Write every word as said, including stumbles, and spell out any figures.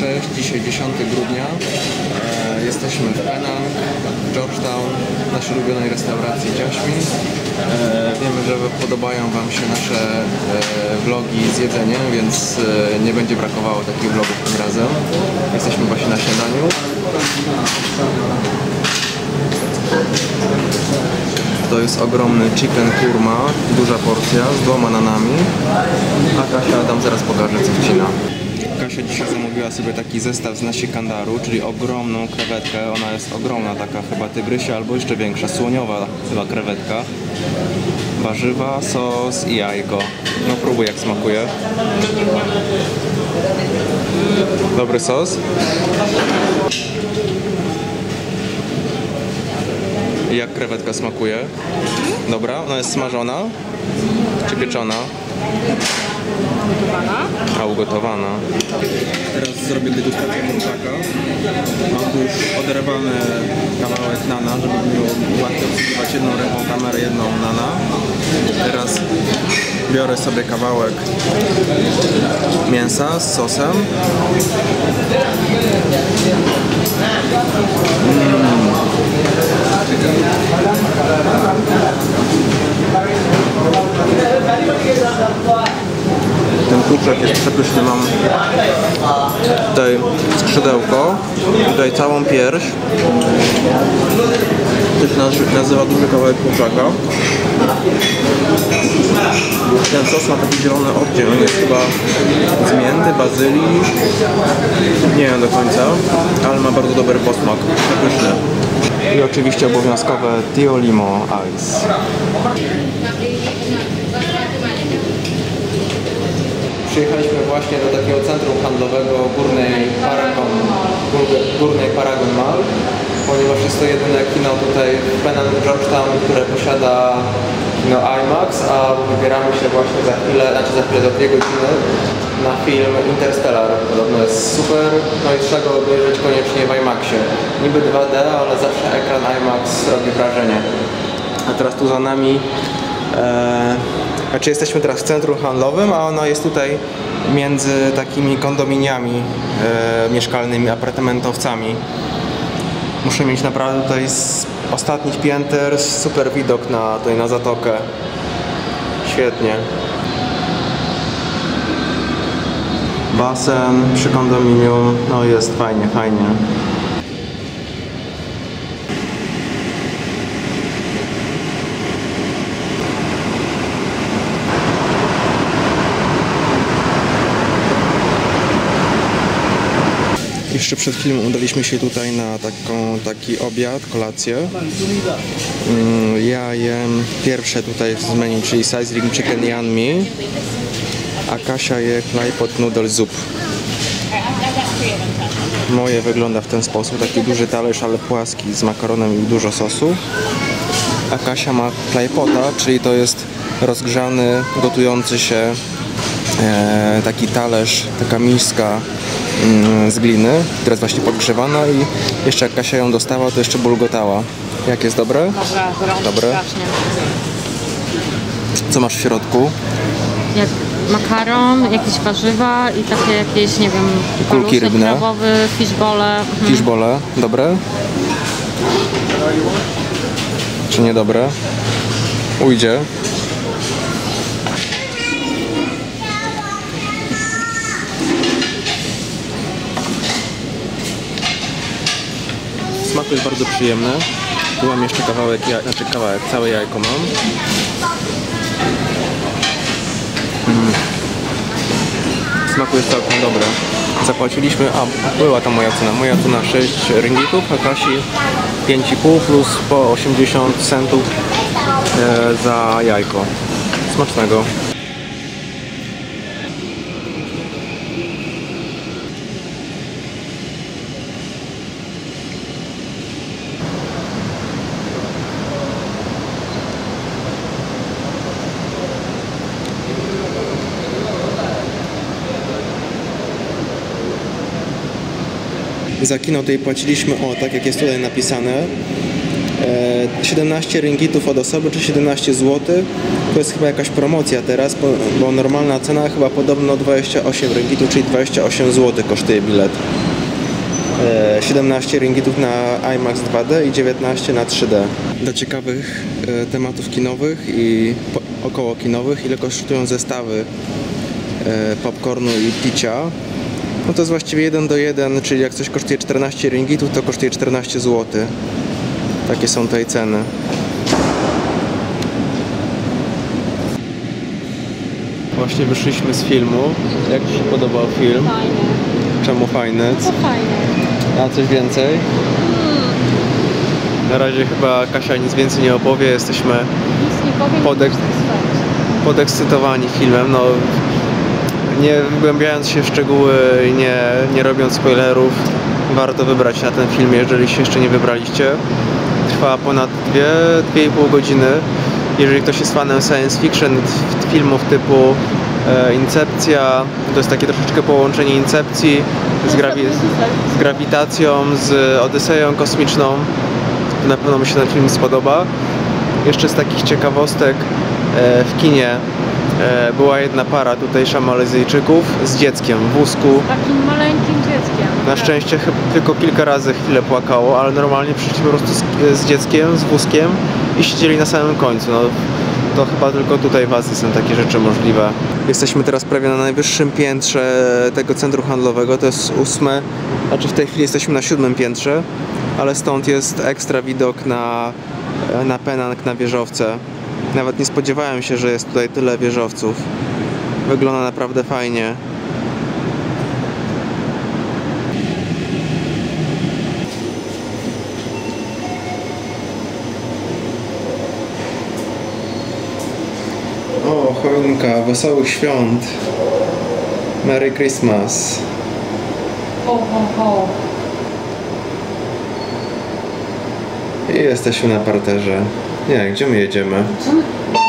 Cześć, dzisiaj dziesiątego grudnia. E, jesteśmy w Penang, Georgetown, naszej ulubionej restauracji Jasmine. E, wiemy, że podobają Wam się nasze e, vlogi z jedzeniem, więc e, nie będzie brakowało takich vlogów tym razem. Jesteśmy właśnie na śniadaniu. To jest ogromny chicken kurma, duża porcja z dwoma nanami. A Kasia Adam zaraz pokaże, co wcina. Kasia dzisiaj zamówiła sobie taki zestaw z nasi kandaru, czyli ogromną krewetkę. Ona jest ogromna, taka chyba tygrysia albo jeszcze większa, słoniowa chyba krewetka. Warzywa, sos i jajko. No próbuj, jak smakuje. Dobry sos. Jak krewetka smakuje? Dobra, ona jest smażona czy pieczona? Ugotowana. A, ugotowana. Teraz zrobię degustację kurczaka. Mam tu już oderwany kawałek nana, żeby było łatwiej obsługiwać jedną ręką kamerę, jedną nana. Teraz biorę sobie kawałek mięsa z sosem. Mm. Ten kurczak jest przepyszny. Mam tutaj skrzydełko, tutaj całą pierś. To się nazywa duży kawałek kurczaka. Ten sos ma taki zielony odcień, on jest chyba z mięty, bazylii. Nie wiem do końca, ale ma bardzo dobry posmak, przepyszny. I oczywiście obowiązkowe Tio Limo Ice. Przyjechaliśmy właśnie do takiego centrum handlowego Górnej Paragon, Górnej Paragon Mall, ponieważ jest to jedyne kino tutaj w Penang, Georgetown, które posiada kino IMAX, a wybieramy się właśnie za chwilę, znaczy za chwilę, za dwie godziny na film Interstellar. Podobno jest super, no i trzeba go obejrzeć koniecznie w IMAXie. Niby dwa D, ale zawsze ekran IMAX robi wrażenie. A teraz tu za nami e, Znaczy jesteśmy teraz w centrum handlowym, a ono jest tutaj między takimi kondominiami e, mieszkalnymi, apartamentowcami. Muszę mieć naprawdę tutaj z ostatnich pięter super widok na, tutaj na zatokę. Świetnie. Basen przy kondominium, no jest fajnie, fajnie. Jeszcze przed chwilą udaliśmy się tutaj na taką, taki obiad, kolację. Ja jem pierwsze tutaj z menu, czyli sizzling chicken yan mi, a Kasia je clay pot noodle soup. Moje wygląda w ten sposób, taki duży talerz, ale płaski, z makaronem i dużo sosu. A Kasia ma clay pota, czyli to jest rozgrzany, gotujący się e, taki talerz, taka miska z gliny, która jest właśnie podgrzewana i jeszcze jak Kasia ją dostała, to jeszcze bulgotała. Jak jest dobre? Dobre, dobre. Strasznie. Co masz w środku? Jak makaron, jakieś warzywa i takie jakieś, nie wiem, kulki rybne, krabowy, fishbole. Mhm. Fishbole, dobre? Czy niedobre? Ujdzie. Smak jest bardzo przyjemny. Tu mam jeszcze kawałek, jaj, znaczy kawałek, całe jajko mam. Mm. Smaku jest całkiem dobre. Zapłaciliśmy, a była ta moja cena. Moja cena sześć ringgitów, a Kasi pięć i pół plus po osiemdziesiąt centów e, za jajko. Smacznego. Za kino tutaj płaciliśmy, o tak jak jest tutaj napisane, siedemnaście ringgitów od osoby, czy siedemnaście złotych. Tu jest chyba jakaś promocja teraz, bo, bo normalna cena chyba podobno dwadzieścia osiem ringgitów, czyli dwadzieścia osiem złotych kosztuje bilet. E, siedemnaście ringgitów na IMAX dwa D i dziewiętnaście na trzy D. Dla ciekawych e, tematów kinowych i po, około kinowych, ile kosztują zestawy e, popcornu i picia. No to jest właściwie jeden do jeden, czyli jak coś kosztuje czternaście ringgitów, to kosztuje czternaście złotych. Takie są tutaj ceny. Właśnie wyszliśmy z filmu. Jak Ci się podobał film? Fajnie. Czemu fajny? To fajnie. A coś więcej? Hmm. Na razie chyba Kasia nic więcej nie opowie. Jesteśmy Nic nie powiem. Podek- podekscytowani filmem. No, nie wgłębiając się w szczegóły i nie, nie robiąc spoilerów, warto wybrać na ten film, jeżeli się jeszcze nie wybraliście. Trwa ponad dwie i pół godziny. Jeżeli ktoś jest fanem science fiction, filmów typu e, Incepcja, to jest takie troszeczkę połączenie Incepcji z, grawi- z grawitacją, z Odyseją kosmiczną, to na pewno mi się ten film spodoba. Jeszcze z takich ciekawostek e, w kinie e, była jedna para tutejsza Malezyjczyków z dzieckiem w wózku. Takim maleńkim dzieckiem. Na szczęście chyba tylko kilka razy chwilę płakało, ale normalnie przyszli po prostu z, z dzieckiem, z wózkiem i siedzieli na samym końcu. No, to chyba tylko tutaj w Azji są takie rzeczy możliwe. Jesteśmy teraz prawie na najwyższym piętrze tego centrum handlowego, to jest ósme, znaczy w tej chwili jesteśmy na siódmym piętrze, ale stąd jest ekstra widok na, na Penang, na wieżowce. Nawet nie spodziewałem się, że jest tutaj tyle wieżowców. Wygląda naprawdę fajnie. O, choinka, wesołych świąt. Merry Christmas. Ho, ho, ho. I jesteśmy na parterze. Nie, gdzie my jedziemy? Co?